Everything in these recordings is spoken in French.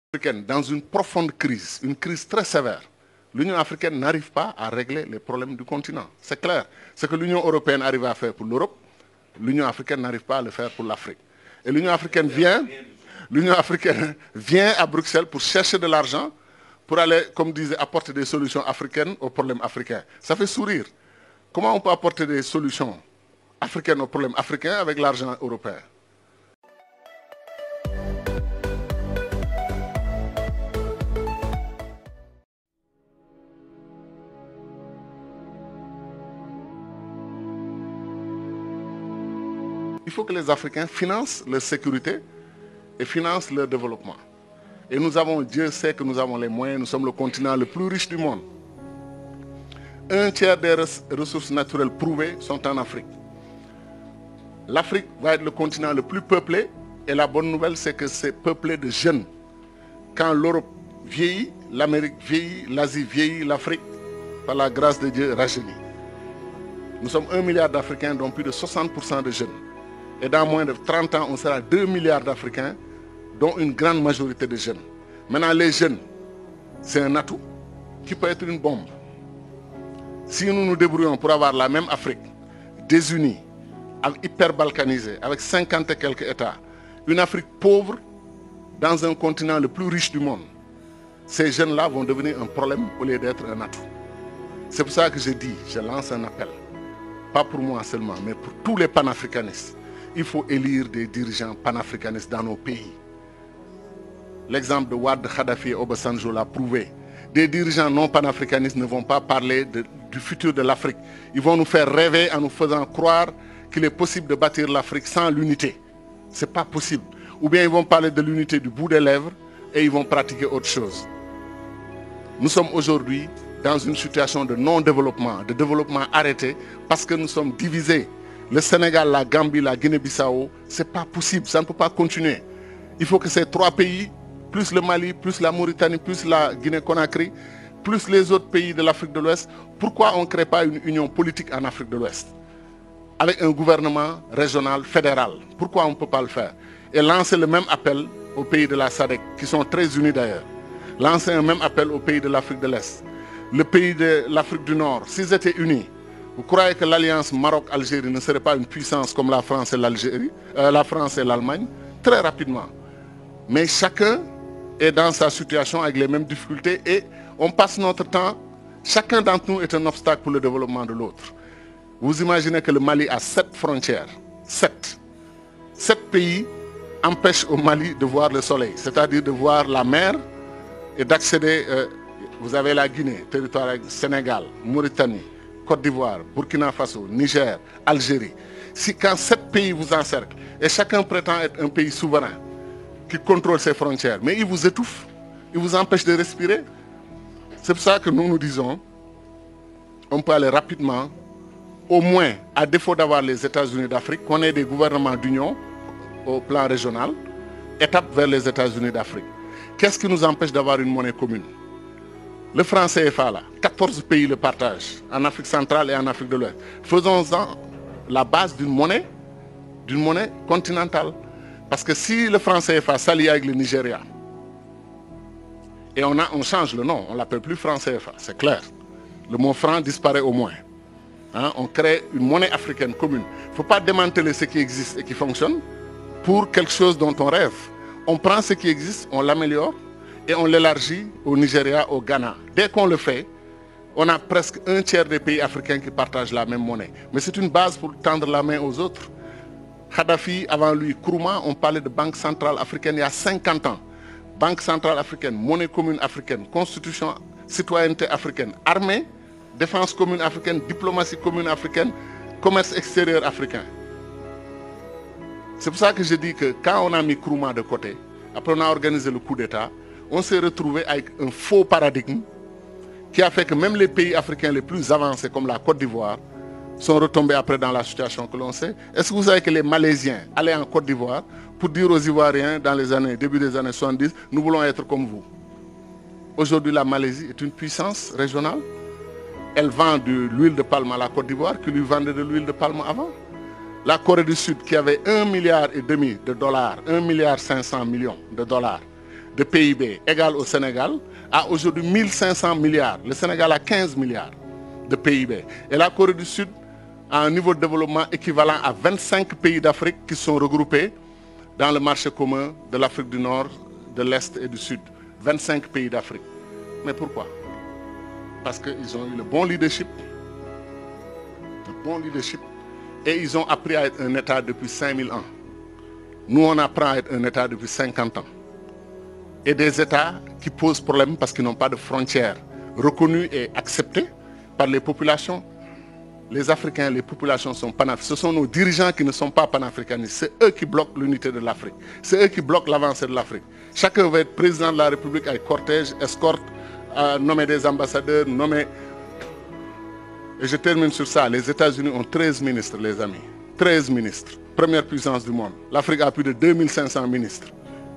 Africaine dans une profonde crise, une crise très sévère. L'Union africaine n'arrive pas à régler les problèmes du continent. C'est clair. Ce que l'Union européenne arrive à faire pour l'Europe, l'Union africaine n'arrive pas à le faire pour l'Afrique. Et l'Union africaine vient à Bruxelles pour chercher de l'argent, pour aller, comme disait, apporter des solutions africaines aux problèmes africains. Ça fait sourire. Comment on peut apporter des solutions africaines aux problèmes africains avec l'argent européen? Il faut que les Africains financent leur sécurité et financent leur développement. Et nous avons, Dieu sait que nous avons les moyens, nous sommes le continent le plus riche du monde. Un tiers des ressources naturelles prouvées sont en Afrique. L'Afrique va être le continent le plus peuplé et la bonne nouvelle c'est que c'est peuplé de jeunes. Quand l'Europe vieillit, l'Amérique vieillit, l'Asie vieillit, l'Afrique, par la grâce de Dieu, rajeunit. Nous sommes 1 milliard d'Africains, dont plus de 60% de jeunes. Et dans moins de 30 ans, on sera 2 milliards d'Africains, dont une grande majorité de jeunes. Maintenant, les jeunes, c'est un atout qui peut être une bombe. Si nous nous débrouillons pour avoir la même Afrique, désunie, hyper balkanisée, avec 50 et quelques États, une Afrique pauvre dans un continent le plus riche du monde, ces jeunes-là vont devenir un problème au lieu d'être un atout. C'est pour ça que je lance un appel, pas pour moi seulement, mais pour tous les panafricanistes. Il faut élire des dirigeants panafricanistes dans nos pays. L'exemple de Wade, Kadhafi et Obasanjo l'a prouvé. Des dirigeants non panafricanistes ne vont pas parler du futur de l'Afrique. Ils vont nous faire rêver en nous faisant croire qu'il est possible de bâtir l'Afrique sans l'unité. Ce n'est pas possible. Ou bien ils vont parler de l'unité du bout des lèvres et ils vont pratiquer autre chose. Nous sommes aujourd'hui dans une situation de non-développement, de développement arrêté, parce que nous sommes divisés. Le Sénégal, la Gambie, la Guinée-Bissau, ce n'est pas possible, ça ne peut pas continuer. Il faut que ces 3 pays, plus le Mali, plus la Mauritanie, plus la Guinée-Conakry, plus les autres pays de l'Afrique de l'Ouest, pourquoi on ne crée pas une union politique en Afrique de l'Ouest? Avec un gouvernement régional, fédéral. Pourquoi on ne peut pas le faire? Et lancer le même appel aux pays de la SADC, qui sont très unis d'ailleurs. Lancer un même appel aux pays de l'Afrique de l'Est. Le pays de l'Afrique du Nord, s'ils étaient unis, vous croyez que l'alliance Maroc-Algérie ne serait pas une puissance comme la France et l'Algérie, la France et l'Allemagne? Très rapidement. Mais chacun est dans sa situation avec les mêmes difficultés et on passe notre temps, chacun d'entre nous est un obstacle pour le développement de l'autre. Vous imaginez que le Mali a 7 frontières. 7. 7 pays empêchent au Mali de voir le soleil, c'est-à-dire de voir la mer et d'accéder, vous avez la Guinée, territoire Sénégal, Mauritanie, Côte d'Ivoire, Burkina Faso, Niger, Algérie. Quand 7 pays vous encerclent et chacun prétend être un pays souverain qui contrôle ses frontières, mais il vous étouffe, il vous empêche de respirer. C'est pour ça que nous disons, on peut aller rapidement, au moins, à défaut d'avoir les États-Unis d'Afrique, qu'on ait des gouvernements d'union au plan régional, étape vers les États-Unis d'Afrique. Qu'est-ce qui nous empêche d'avoir une monnaie commune? Le franc CFA, là, 14 pays le partagent, en Afrique centrale et en Afrique de l'Ouest. Faisons-en la base d'une monnaie continentale. Parce que si le franc CFA s'allie avec le Nigeria, et on change le nom, on ne l'appelle plus franc CFA, c'est clair. Le mot franc disparaît au moins. Hein, on crée une monnaie africaine commune. Il ne faut pas démanteler ce qui existe et qui fonctionne pour quelque chose dont on rêve. On prend ce qui existe, on l'améliore, et on l'élargit au Nigeria, au Ghana. Dès qu'on le fait, on a presque un tiers des pays africains qui partagent la même monnaie. Mais c'est une base pour tendre la main aux autres. Kadhafi, avant lui, Nkrumah, on parlait de Banque centrale africaine il y a 50 ans. Banque centrale africaine, monnaie commune africaine, constitution, citoyenneté africaine, armée, défense commune africaine, diplomatie commune africaine, commerce extérieur africain. C'est pour ça que je dis que quand on a mis Nkrumah de côté, après on a organisé le coup d'État, on s'est retrouvé avec un faux paradigme qui a fait que même les pays africains les plus avancés comme la Côte d'Ivoire sont retombés après dans la situation que l'on sait. Est-ce que vous savez que les Malaisiens allaient en Côte d'Ivoire pour dire aux Ivoiriens dans les début des années 70, nous voulons être comme vous? Aujourd'hui, la Malaisie est une puissance régionale. Elle vend de l'huile de palme à la Côte d'Ivoire qui lui vendait de l'huile de palme avant. La Corée du Sud qui avait 1,5 milliard de dollars, 1,5 milliard de dollars de PIB égale au Sénégal a aujourd'hui 1500 milliards. Le Sénégal a 15 milliards de PIB. Et la Corée du Sud a un niveau de développement équivalent à 25 pays d'Afrique qui sont regroupés dans le marché commun de l'Afrique du Nord, de l'Est et du Sud. 25 pays d'Afrique. Mais pourquoi? Parce qu'ils ont eu le bon leadership, et ils ont appris à être un État depuis 5000 ans. Nous, on apprend à être un État depuis 50 ans. Et des États qui posent problème parce qu'ils n'ont pas de frontières reconnues et acceptées par les populations. Les Africains, les populations sont panafricaines. Ce sont nos dirigeants qui ne sont pas panafricanistes. C'est eux qui bloquent l'unité de l'Afrique. C'est eux qui bloquent l'avancée de l'Afrique. Chacun veut être président de la République avec cortège, escorte, nommer des ambassadeurs, nommer... Et je termine sur ça. Les États-Unis ont 13 ministres, les amis. 13 ministres. Première puissance du monde. L'Afrique a plus de 2500 ministres.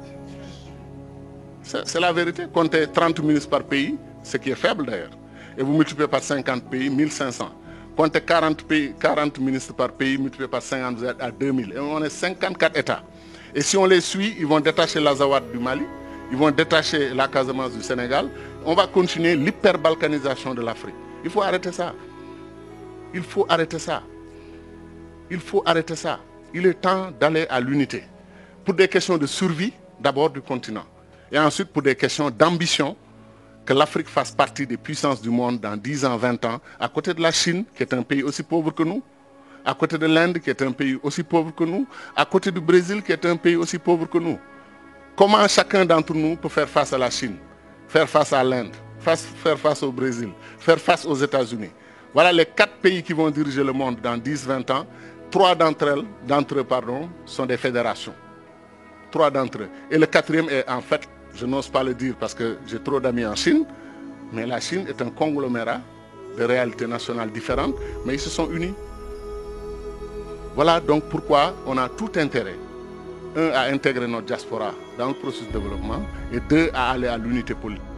C'est la vérité. Comptez 30 ministres par pays, ce qui est faible d'ailleurs. Et vous multipliez par 50 pays, 1500. Comptez 40 ministres par pays, multiplié par 50, vous êtes à 2000. Et on est 54 États. Et si on les suit, ils vont détacher l'Azawad du Mali, ils vont détacher la Casamance du Sénégal. On va continuer l'hyperbalkanisation de l'Afrique. Il faut arrêter ça. Il faut arrêter ça. Il faut arrêter ça. Il est temps d'aller à l'unité. Pour des questions de survie, d'abord du continent. Et ensuite pour des questions d'ambition, que l'Afrique fasse partie des puissances du monde dans 10 ans, 20 ans, à côté de la Chine, qui est un pays aussi pauvre que nous, à côté de l'Inde, qui est un pays aussi pauvre que nous, à côté du Brésil, qui est un pays aussi pauvre que nous. Comment chacun d'entre nous peut faire face à la Chine, faire face à l'Inde, faire face au Brésil, faire face aux États-Unis? Voilà les 4 pays qui vont diriger le monde dans 10-20 ans. 3 d'entre eux, sont des fédérations. 3 d'entre eux. Et le 4e est en fait, je n'ose pas le dire parce que j'ai trop d'amis en Chine, mais la Chine est un conglomérat de réalités nationales différentes, mais ils se sont unis. Voilà donc pourquoi on a tout intérêt, 1, à intégrer notre diaspora dans le processus de développement, et 2, à aller à l'unité politique.